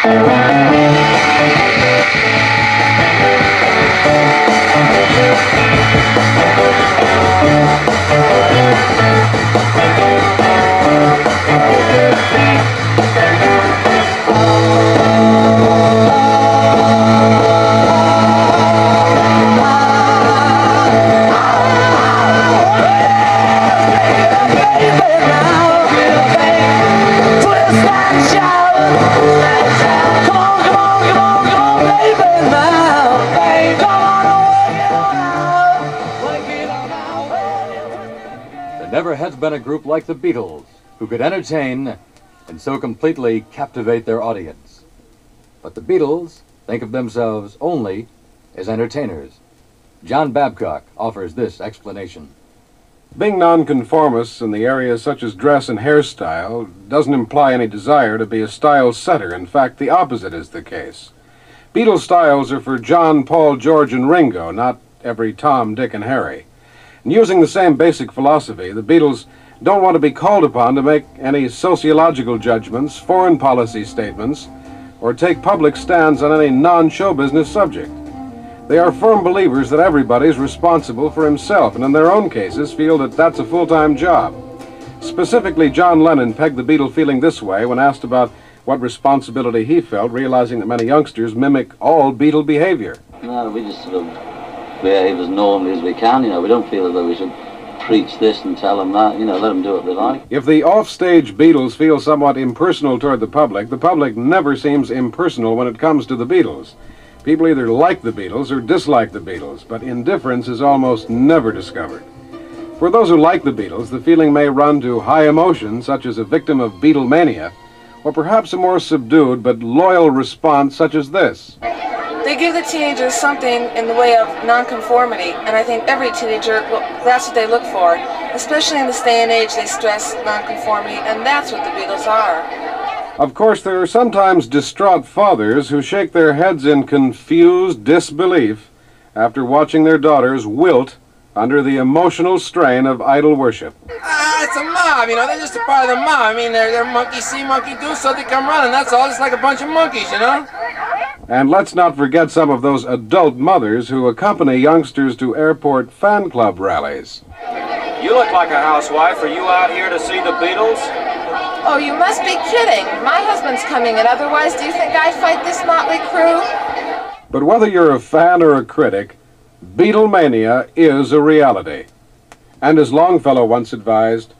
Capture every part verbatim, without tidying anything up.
Never has been a group like the Beatles who could entertain and so completely captivate their audience. But the Beatles think of themselves only as entertainers. John Babcock offers this explanation. Being nonconformists in the areas such as dress and hairstyle doesn't imply any desire to be a style setter. In fact, the opposite is the case. Beatles styles are for John, Paul, George, and Ringo, not every Tom, Dick, and Harry. And using the same basic philosophy, the Beatles don't want to be called upon to make any sociological judgments, foreign policy statements, or take public stands on any non-show business subject. They are firm believers that everybody's responsible for himself, and in their own cases feel that that's a full-time job. Specifically, John Lennon pegged the Beatle feeling this way when asked about what responsibility he felt, realizing that many youngsters mimic all Beatle behavior. No, we just sort of behave as normally as we can, you know. We don't feel as though we should preach this and tell them that, you know, let them do what they like. If the off-stage Beatles feel somewhat impersonal toward the public, the public never seems impersonal when it comes to the Beatles. People either like the Beatles or dislike the Beatles, but indifference is almost never discovered. For those who like the Beatles, the feeling may run to high emotion, such as a victim of Beatlemania, or perhaps a more subdued but loyal response such as this. They give the teenagers something in the way of nonconformity, and I think every teenager, well, that's what they look for. Especially in this day and age, they stress nonconformity, and that's what the Beatles are. Of course, there are sometimes distraught fathers who shake their heads in confused disbelief after watching their daughters wilt under the emotional strain of idol worship. Ah, it's a mob, you know, they're just a part of the mob. I mean, they're, they're monkey see, monkey do, so they come running, that's all, just like a bunch of monkeys, you know? And let's not forget some of those adult mothers who accompany youngsters to airport fan club rallies. You look like a housewife. Are you out here to see the Beatles? Oh, you must be kidding. My husband's coming, and otherwise do you think I'd fight this motley crew? But whether you're a fan or a critic, Beatlemania is a reality. And as Longfellow once advised,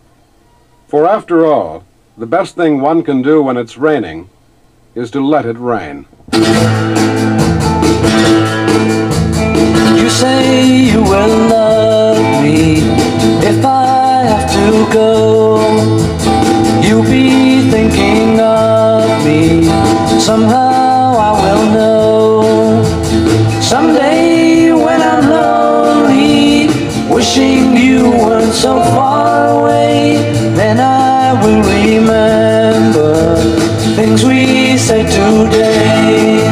for after all, the best thing one can do when it's raining is to let it rain. You say you will love me if I have to go. You'll be thinking of me. Somehow I will know. Someday when I'm lonely, wishing you weren't so far away, then I will remember things we said today.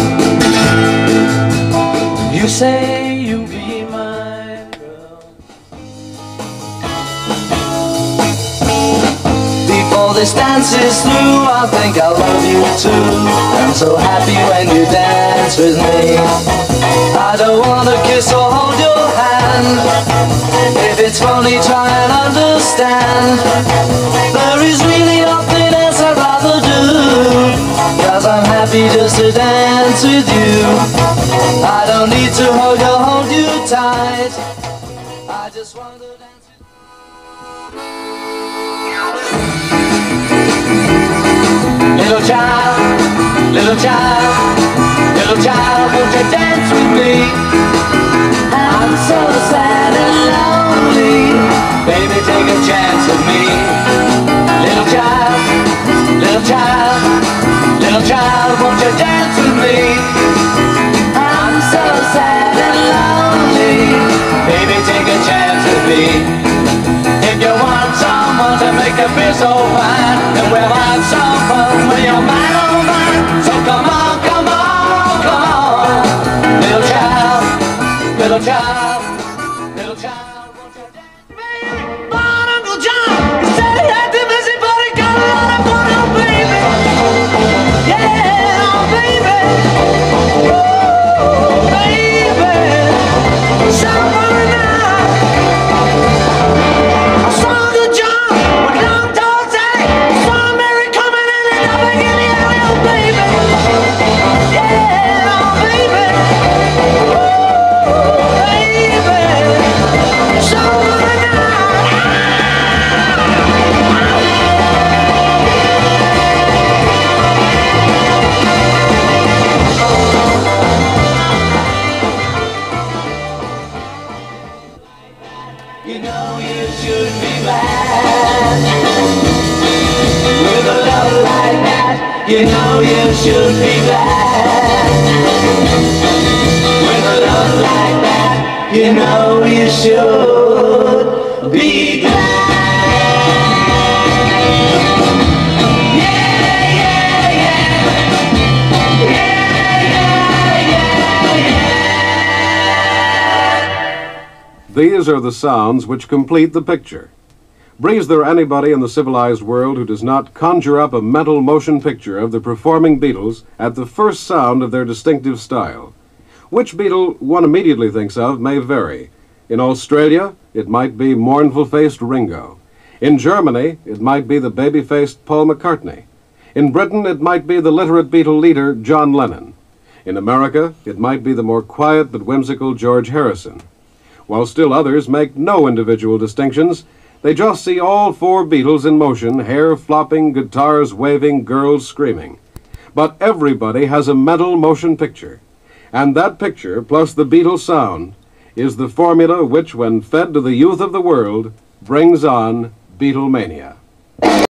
You say you'll be my girl. Before this dance is through, I think I love you too. I'm so happy when you dance with me. I don't wanna kiss or hold your hand. If it's funny, try and understand. There is really nothing else I'd rather do, 'cause I'm happy just to dance with you. I don't need to hug or hold you tight. I just want to dance with you. Little child, little child, little child, won't you dance with me? I'm so sad and lonely. Baby, take a chance with me. Little child, little child, little child, won't you dance with me? I'm so sad and lonely. Baby, take a chance with me. If you want someone to make you feel so fine, then we'll have some fun when you're mine, oh mine. So come on, come on, come on. Little child, little child, little child, won't you dance? Born Uncle John, he said he had to miss it, but he got a lot of fun, oh baby. Yeah. You know you should be glad. With a love like that, you know you should be glad. With a love like that, you know you should be glad. These are the sounds which complete the picture. Breathes there anybody in the civilized world who does not conjure up a mental motion picture of the performing Beatles at the first sound of their distinctive style? Which Beatle one immediately thinks of may vary. In Australia, it might be mournful-faced Ringo. In Germany, it might be the baby-faced Paul McCartney. In Britain, it might be the literate Beatle leader John Lennon. In America, it might be the more quiet but whimsical George Harrison. While still others make no individual distinctions, they just see all four Beatles in motion, hair flopping, guitars waving, girls screaming. But everybody has a mental motion picture, and that picture, plus the Beatles sound, is the formula which, when fed to the youth of the world, brings on Beatlemania.